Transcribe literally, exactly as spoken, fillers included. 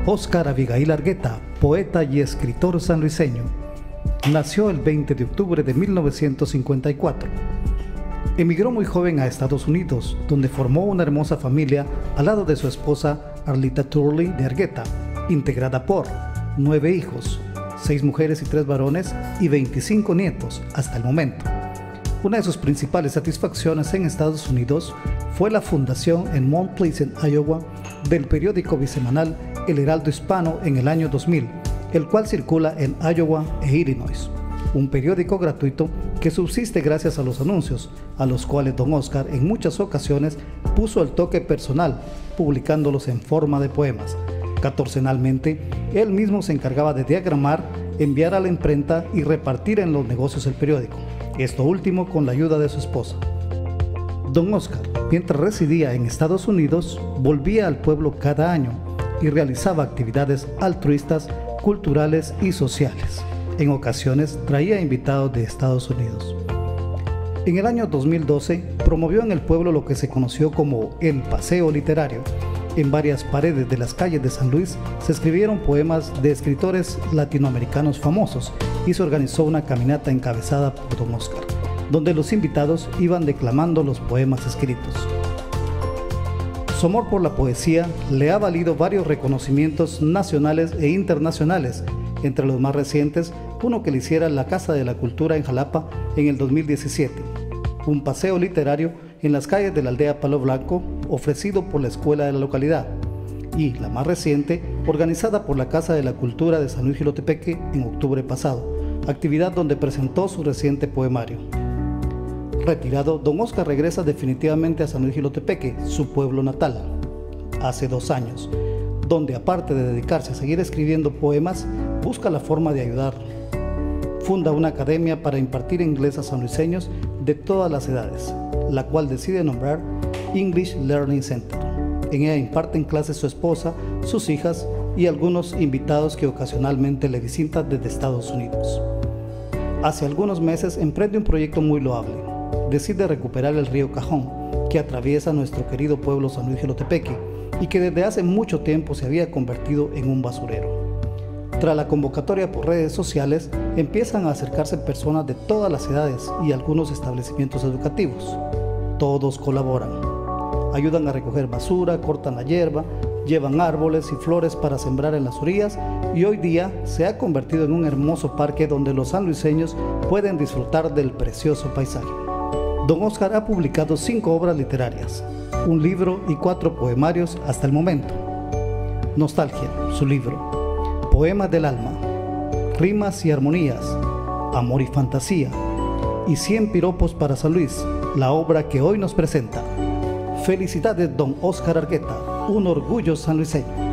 Óscar Abigail Argueta, poeta y escritor sanluiseño, nació el veinte de octubre de mil novecientos cincuenta y cuatro. Emigró muy joven a Estados Unidos, donde formó una hermosa familia al lado de su esposa Arlita Turley de Argueta, integrada por nueve hijos, seis mujeres y tres varones y veinticinco nietos hasta el momento. Una de sus principales satisfacciones en Estados Unidos fue la fundación en Mount Pleasant, Iowa, del periódico bisemanal El Heraldo Hispano en el año dos mil, el cual circula en Iowa e Illinois. Un periódico gratuito que subsiste gracias a los anuncios, a los cuales don Óscar en muchas ocasiones puso el toque personal, publicándolos en forma de poemas. Catorcenalmente, él mismo se encargaba de diagramar, enviar a la imprenta y repartir en los negocios el periódico, esto último con la ayuda de su esposa. Don Óscar, mientras residía en Estados Unidos, volvía al pueblo cada año y realizaba actividades altruistas, culturales y sociales. En ocasiones traía invitados de Estados Unidos. En el año dos mil doce promovió en el pueblo lo que se conoció como el Paseo Literario. En varias paredes de las calles de San Luis se escribieron poemas de escritores latinoamericanos famosos y se organizó una caminata encabezada por don Óscar, donde los invitados iban declamando los poemas escritos. Su amor por la poesía le ha valido varios reconocimientos nacionales e internacionales, entre los más recientes, uno que le hiciera la Casa de la Cultura en Jalapa en el dos mil diecisiete, un paseo literario en las calles de la aldea Palo Blanco ofrecido por la escuela de la localidad, y la más reciente, organizada por la Casa de la Cultura de San Luis Jilotepeque en octubre pasado, actividad donde presentó su reciente poemario. Retirado, don Óscar regresa definitivamente a San Luis Jilotepeque, su pueblo natal, hace dos años, donde aparte de dedicarse a seguir escribiendo poemas, busca la forma de ayudar. Funda una academia para impartir inglés a sanluiseños de todas las edades, la cual decide nombrar English Learning Center. En ella imparten clases su esposa, sus hijas y algunos invitados que ocasionalmente le visitan desde Estados Unidos. Hace algunos meses emprende un proyecto muy loable. Decide recuperar el río Cajón, que atraviesa nuestro querido pueblo San Luis Jilotepeque y que desde hace mucho tiempo se había convertido en un basurero. Tras la convocatoria por redes sociales, empiezan a acercarse personas de todas las edades y algunos establecimientos educativos. Todos colaboran. Ayudan a recoger basura, cortan la hierba, llevan árboles y flores para sembrar en las orillas y hoy día se ha convertido en un hermoso parque donde los sanluiseños pueden disfrutar del precioso paisaje. Don Óscar ha publicado cinco obras literarias, un libro y cuatro poemarios hasta el momento. Nostalgia, su libro. Poemas del alma, Rimas y armonías, Amor y fantasía, y cien piropos para San Luis, la obra que hoy nos presenta. Felicidades don Óscar Argueta, un orgullo sanluiseño.